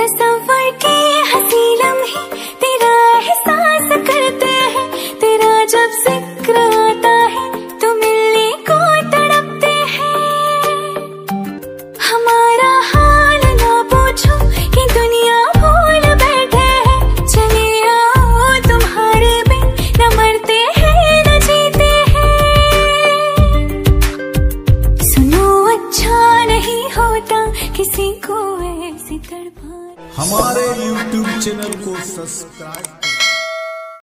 तस्वर के हंसी लम्हे तेरा एहसास करते हैं, तेरा जब जिक्र आता है तो मिलने को तड़पते हैं। हमारा हाल ना पूछो कि दुनिया भूल बैठे हैं, चले आओ तुम्हारे बिन न मरते हैं न जीते हैं। सुनो अच्छा नहीं होता किसी को ऐसी तड़पाना। हमारे YouTube चैनल को सब्सक्राइब